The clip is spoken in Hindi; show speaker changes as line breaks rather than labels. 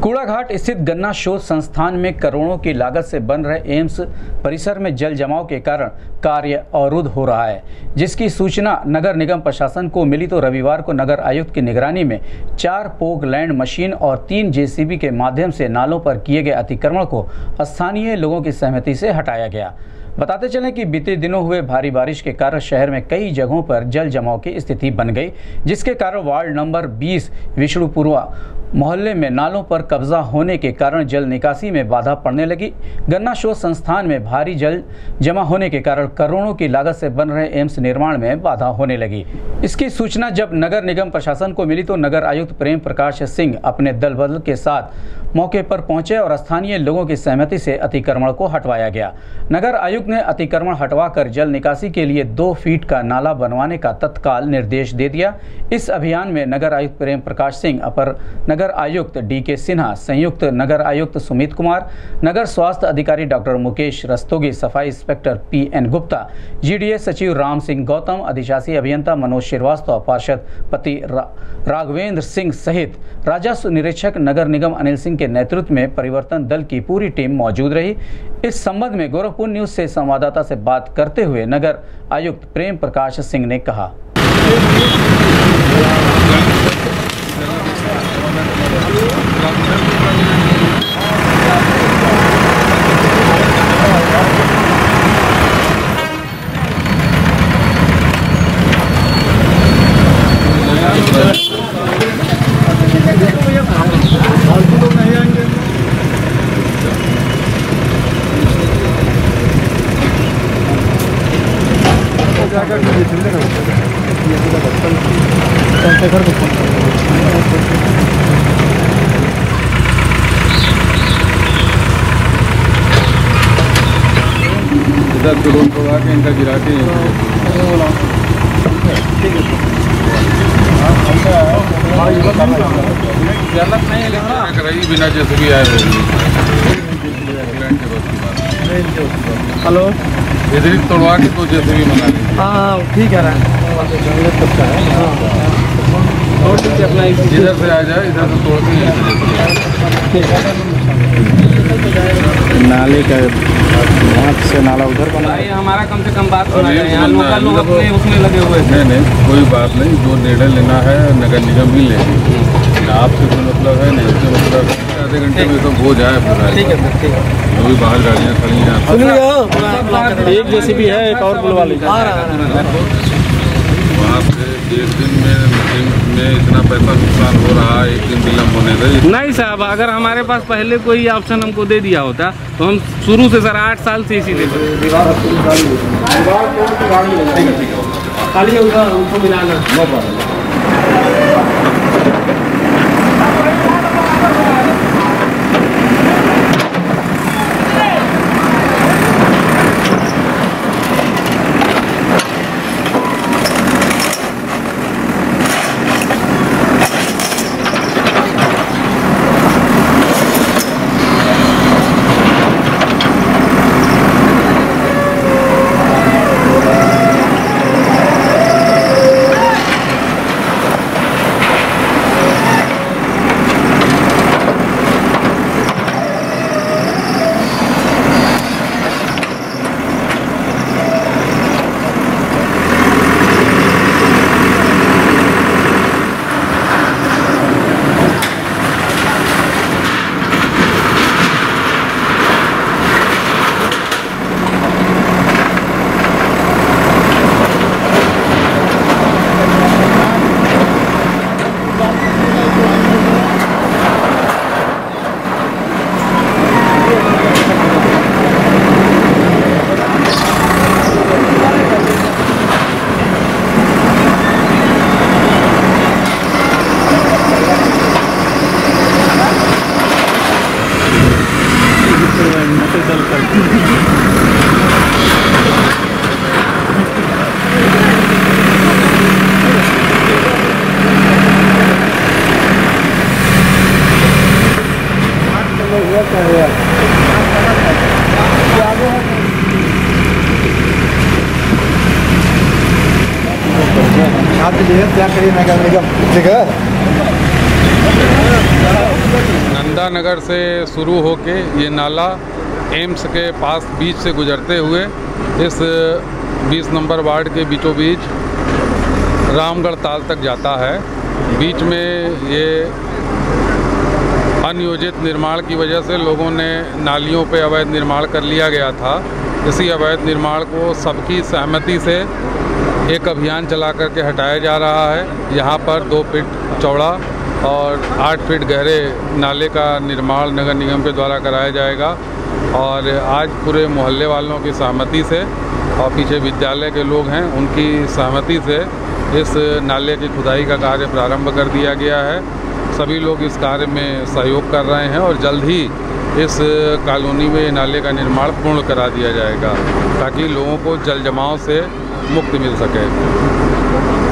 कूड़ाघाट स्थित गन्ना शोध संस्थान में करोड़ों की लागत से बन रहे एम्स परिसर में जल जमाव के कारण कार्य अवरुद्ध हो रहा है, जिसकी सूचना नगर निगम प्रशासन को मिली तो रविवार को नगर आयुक्त की निगरानी में 4 पोग लैंड मशीन और 3 जेसीबी के माध्यम से नालों पर किए गए अतिक्रमण को स्थानीय लोगों की सहमति से हटाया गया। बताते चलें कि बीते दिनों हुए भारी बारिश के कारण शहर में कई जगहों पर जल जमाव की स्थिति बन गई, जिसके कारण वार्ड नंबर 20 विष्णुपुरा मोहल्ले में नालों पर कब्जा होने के कारण जल निकासी में बाधा पड़ने लगी। गन्ना शोध संस्थान में भारी जल जमा होने के कारण करोड़ों की लागत से बन रहे एम्स निर्माण में बाधा होने लगी। इसकी सूचना जब नगर निगम प्रशासन को मिली तो नगर आयुक्त प्रेम प्रकाश सिंह अपने दल बल के साथ मौके पर पहुंचे और स्थानीय लोगों की सहमति से अतिक्रमण को हटवाया गया। नगर आयुक्त ने अतिक्रमण हटवाकर जल निकासी के लिए 2 फीट का नाला बनवाने का तत्काल निर्देश दे दिया। इस अभियान में नगर आयुक्त प्रेम प्रकाश सिंह, अपर नगर आयुक्त DK सिन्हा, संयुक्त नगर आयुक्त सुमित कुमार, नगर स्वास्थ्य अधिकारी डॉक्टर मुकेश रस्तोगी, सफाई इंस्पेक्टर PN गुप्ता, GDA सचिव राम सिंह गौतम, अधिशासी अभियंता मनोज श्रीवास्तव, पार्षद पति राघवेंद्र सिंह सहित राजस्व निरीक्षक नगर निगम अनिल सिंह के नेतृत्व में परिवर्तन दल की पूरी टीम मौजूद रही। इस संबंध में गोरखपुर न्यूज से संवाददाता से बात करते हुए नगर आयुक्त प्रेम प्रकाश सिंह ने कहा।
इधर ड्रोन को आके इनका गिरा के बिना जैसे भी आए।
हेलो,
इधर तोड़वा के तो जैसे भी मंगा लेंगे।
हाँ ठीक है, अपना
इधर से आ जाए, इधर से तोड़ के
नाले का हाथ से नाला उधर बना है। हमारा कम से कम बात सुना जाए, यहाँ लोकल लोग अपने उसमें लगे हुए हैं।
नहीं, कोई बात नहीं, जो निर्णय लेना है नगर निगम ही लेंगे। आपसे कोई मतलब है नहीं, इससे मतलब आधे घंटे में सब हो जाए पूरा।
ठीक है सर, ठीक है।
जो भी बाहर गाड़ियाँ खड़ी हैं,
सुनिए, एक जेसीबी है, एक और बुलवा लीजिए।
वहाँ से 1 दिन में इतना पैसा नुकसान हो रहा है, 1 दिन विलम्ब होने से।
नहीं साहब, अगर हमारे पास पहले कोई ऑप्शन हमको दे दिया होता तो हम शुरू से सर 8 साल से इसी
क्या करिए नगर निगम, ठीक है।
गीता नगर से शुरू होके ये नाला एम्स के पास बीच से गुजरते हुए इस 20 नंबर वार्ड के बीचों बीच रामगढ़ ताल तक जाता है। बीच में ये अनियोजित निर्माण की वजह से लोगों ने नालियों पे अवैध निर्माण कर लिया गया था। इसी अवैध निर्माण को सबकी सहमति से एक अभियान चला करके हटाया जा रहा है। यहाँ पर 2 फीट चौड़ा और 8 फीट गहरे नाले का निर्माण नगर निगम के द्वारा कराया जाएगा और आज पूरे मोहल्ले वालों की सहमति से और पीछे विद्यालय के लोग हैं उनकी सहमति से इस नाले की खुदाई का कार्य प्रारंभ कर दिया गया है। सभी लोग इस कार्य में सहयोग कर रहे हैं और जल्द ही इस कॉलोनी में नाले का निर्माण पूर्ण करा दिया जाएगा ताकि लोगों को जल जमाव से मुक्ति मिल सके।